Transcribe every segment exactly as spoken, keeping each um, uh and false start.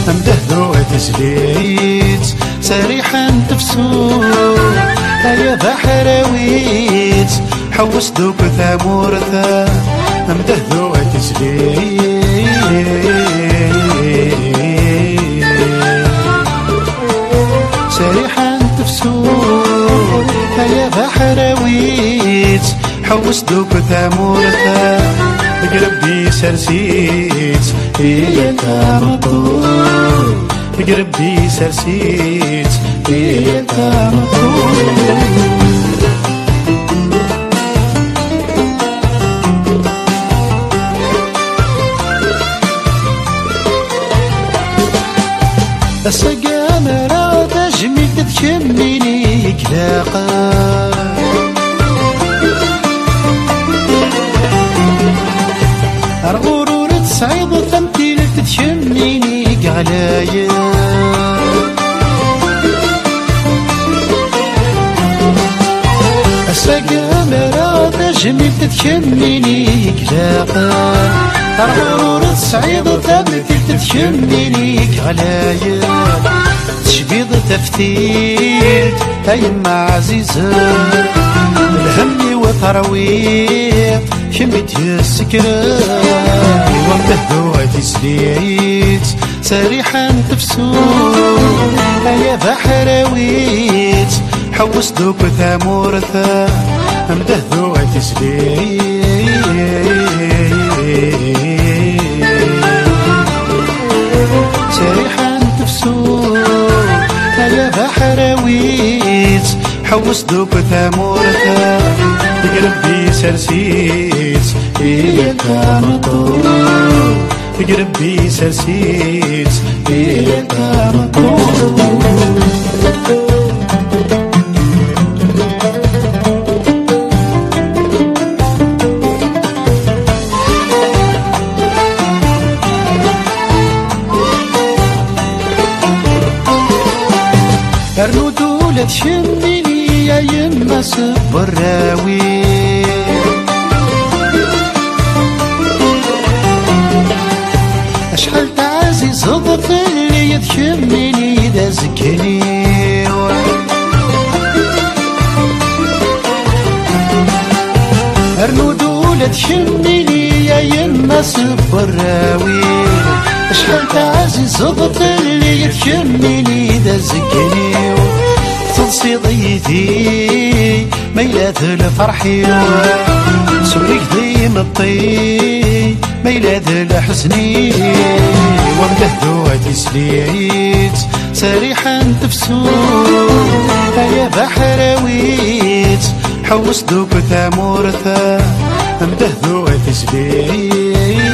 امدهدو تسليت سريحا تفسور يا بحراويت حوس دوك ثامورثا امدهدو تسليت سريحا تفسور يا بحراويت حوس دوك ثامورثا قربي سرسيت هي كامطور قربي سرسيت هي كامطور السقام راه تجمي تتكميني كلاقا أرغور تصعيد ثمتي تتشميني قعلايا السقام راه تجمي تتشميني كلاقا أرغور تصعيد ثمتي تتشميني قعلايا تشبيض تفتيت أيما عزيزة الهم وثرويت شمت السكران وامتهدو تسليت سريحا تفسور يا بحراويت حوس دوك ثامورثا امتهدو تسليت سريحا تفسور يا بحراويت حوس دوك ثامورثا قربي سرسيت هي كامطور قربي سرسيت هي كامطور أرنو دولة شميني يا يما سبراوي أشحال تعزي صدف اللي يتشميني دا زكني أرنو دولة شميني يا يما سبراوي أشحال تعزي صدف اللي يتشميني دا زكني تنصي ضيتي ميلاد الفرحي سوريك ديم الطي ميلاد الحسني وامدهدو تسليت سريحا تفسور يا بحراويت حوس دوك ثامورثا امدهدو تسليت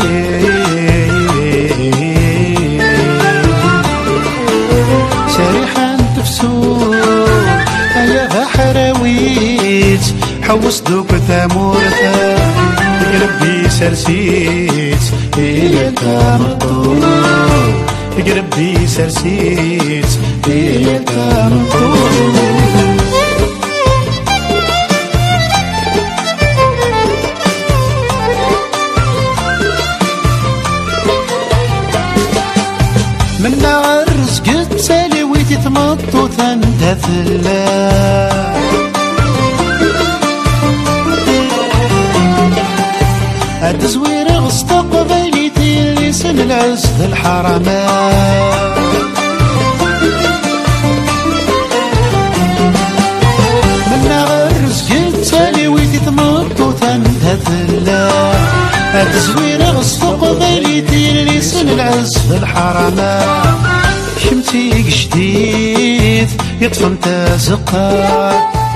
سريحا تفسور يا بحراويت حوس دوك ثامورثا قربي سرسيت هي كامطور قربي سرسيت هي كامطور من عرس قد سالي ويتي تمطو ثنت ثلا التزوير غستقبلي تيلي سن العز الحرمات من عرس قد سالي ويتي تمطو ثنت ثلا التزوير غستقبلي تيلي سن العز الحرمات شمتي جديد يطفن تازقات